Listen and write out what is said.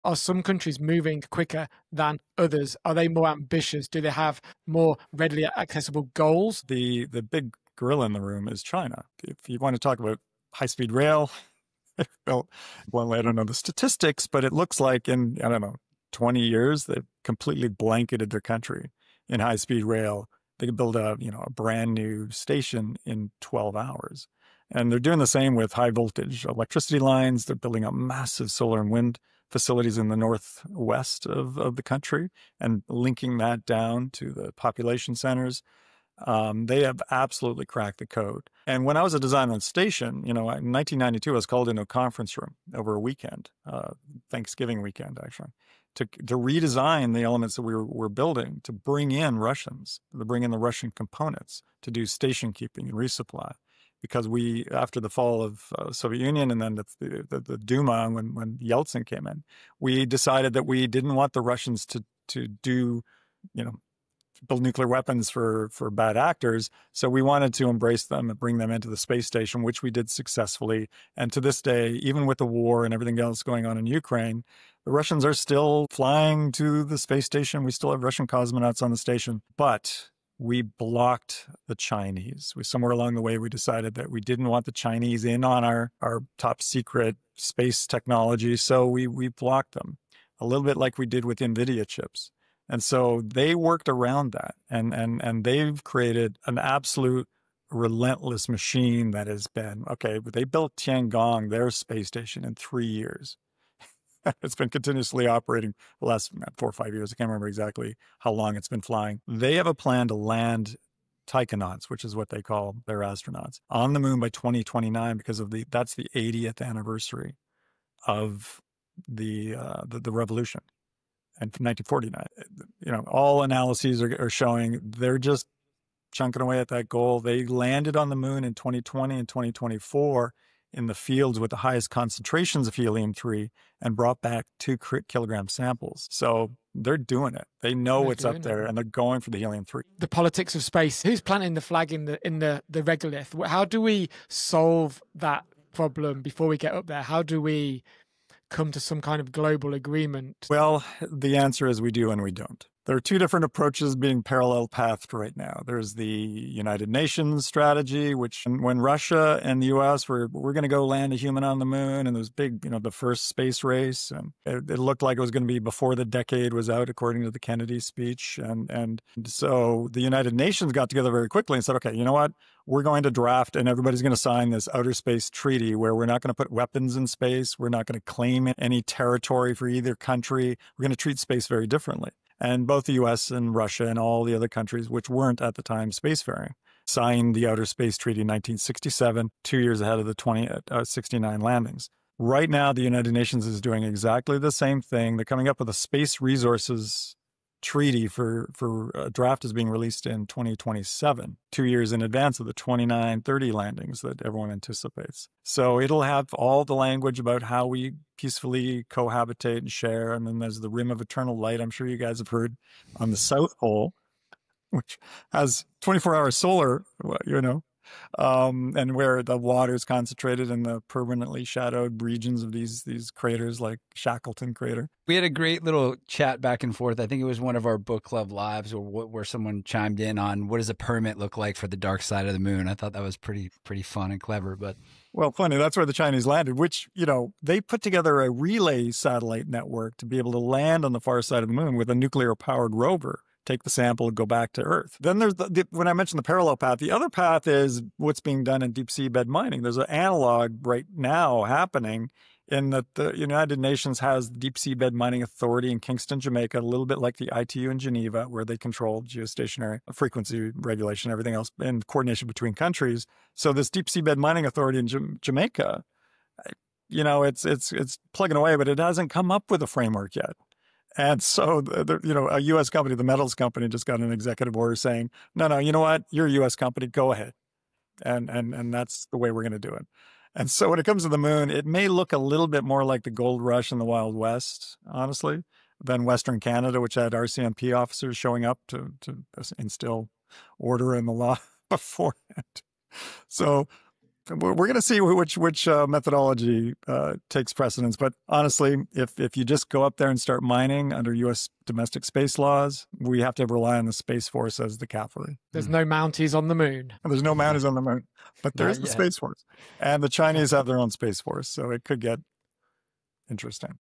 Are some countries moving quicker than others? Are they more ambitious? Do they have more readily accessible goals? The big gorilla in the room is China. If you want to talk about high-speed rail, well, I don't know the statistics, but it looks like in, I don't know, 20 years, they've completely blanketed their country in high-speed rail. They could build a brand new station in 12 hours. And they're doing the same with high voltage electricity lines. They're building up massive solar and wind facilities in the northwest of the country and linking that down to the population centers. They have absolutely cracked the code. And when I was a designer on station, in 1992, I was called into a conference room over a weekend, Thanksgiving weekend, actually, to redesign the elements that we were building, to bring in Russians, to bring in the Russian components, to do station keeping and resupply. Because after the fall of Soviet Union and then the Duma, when Yeltsin came in, we decided that we didn't want the Russians to do, build nuclear weapons for bad actors. So we wanted to embrace them and bring them into the space station, which we did successfully. And to this day, even with the war and everything else going on in Ukraine, the Russians are still flying to the space station. We still have Russian cosmonauts on the station, but we blocked the Chinese. Somewhere along the way, we decided that we didn't want the Chinese in on our top secret space technology. So we blocked them a little bit like we did with NVIDIA chips. And so they worked around that, and they've created an absolute relentless machine that has been, they built Tiangong, their space station, in 3 years. It's been continuously operating the last 4 or 5 years. I can't remember exactly how long it's been flying. They have a plan to land taikonauts, which is what they call their astronauts, on the moon by 2029 because that's the 80th anniversary of the revolution. And from 1949, all analyses are showing they're just chunking away at that goal. They landed on the moon in 2020 and 2024 in the fields with the highest concentrations of helium-3 and brought back 2 kilogram samples. So they're doing it. They know what's up there, and they're going for the helium-3. The politics of space. Who's planting the flag in the regolith? How do we solve that problem before we get up there? How do we come to some kind of global agreement? Well, the answer is we do and we don't. There are 2 different approaches being parallel pathed right now. There's the United Nations strategy, which when Russia and the US were going to go land a human on the moon, and there was big, the first space race, and it looked like it was going to be before the decade was out, according to the Kennedy speech. And so the United Nations got together very quickly and said, okay, you know what? We're going to draft and everybody's going to sign this outer space treaty where we're not going to put weapons in space. We're not going to claim any territory for either country. We're going to treat space very differently. And both the US and Russia and all the other countries, which weren't at the time spacefaring, signed the Outer Space Treaty in 1967, 2 years ahead of the 69 landings. Right now, the United Nations is doing exactly the same thing. They're coming up with a space resources treaty for a draft is being released in 2027, 2 years in advance of the 29-30 landings that everyone anticipates. So it'll have all the language about how we peacefully cohabitate and share. And then there's the rim of eternal light. I'm sure you guys have heard on the South Pole, which has 24-hour solar, and where the water is concentrated in the permanently shadowed regions of these craters like Shackleton crater. We had a great little chat back and forth. I think it was one of our book club lives where someone chimed in on what does a permit look like for the dark side of the moon. I thought that was pretty fun and clever. But well, funny, that's where the Chinese landed, which, they put together a relay satellite network to be able to land on the far side of the moon with a nuclear-powered rover, take the sample and go back to Earth. Then there's when I mentioned the parallel path, the other path is what's being done in deep seabed mining. There's an analog right now happening in that the United Nations has the Deep Seabed Mining Authority in Kingston, Jamaica, a little bit like the ITU in Geneva, where they control geostationary frequency regulation, everything else, and coordination between countries. So this Deep Seabed Mining Authority in Jamaica, it's plugging away, but it hasn't come up with a framework yet. And so, a U.S. company, the metals company, just got an executive order saying, no, you know what? You're a U.S. company, go ahead. And that's the way we're going to do it. And so when it comes to the moon, it may look a little bit more like the gold rush in the Wild West, honestly, than Western Canada, which had RCMP officers showing up to instill order in the law beforehand. So We're going to see which methodology takes precedence. But honestly, if you just go up there and start mining under U.S. domestic space laws, we have to rely on the Space Force as the cavalry. There's no Mounties on the moon. And there's no Mounties on the moon, but there Not is the yet. Space Force. And the Chinese have their own Space Force, so it could get interesting.